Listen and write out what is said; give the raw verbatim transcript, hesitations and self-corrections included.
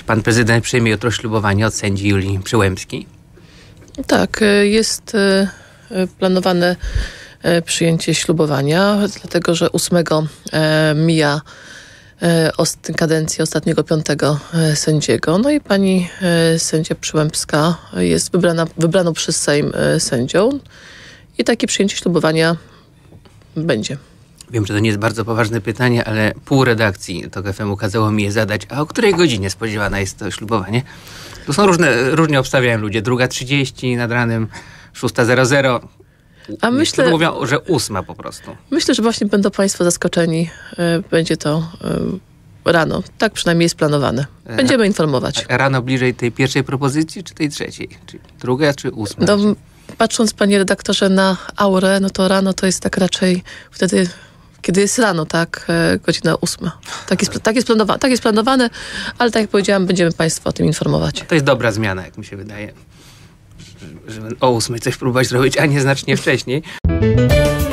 Czy pan prezydent przyjmie jutro ślubowanie od sędzi Julii Przyłębskiej? Tak, jest planowane przyjęcie ślubowania, dlatego że ósmego mija kadencji ostatniego piątego sędziego. No i pani sędzia Przyłębska jest wybrana, wybraną przez Sejm sędzią i takie przyjęcie ślubowania będzie. Wiem, że to nie jest bardzo poważne pytanie, ale pół redakcji TOK F M kazało mi je zadać. A o której godzinie spodziewana jest to ślubowanie? Tu są różne, różnie obstawiają ludzie. Druga trzydzieści nad ranem, szósta zero zero. A myślę, mówią, że ósma po prostu. Myślę, że właśnie będą państwo zaskoczeni. Będzie to rano. Tak przynajmniej jest planowane. Będziemy informować. A rano bliżej tej pierwszej propozycji, czy tej trzeciej? Czy druga, czy ósma? No, patrząc, panie redaktorze, na aurę, no to rano to jest tak raczej wtedy, kiedy jest rano, tak, godzina ósma. Tak jest, tak jest, planowa- tak jest planowane, ale tak jak powiedziałam, będziemy państwa o tym informować. To jest dobra zmiana, jak mi się wydaje. Żeby o ósmej coś próbować zrobić, a nie znacznie wcześniej.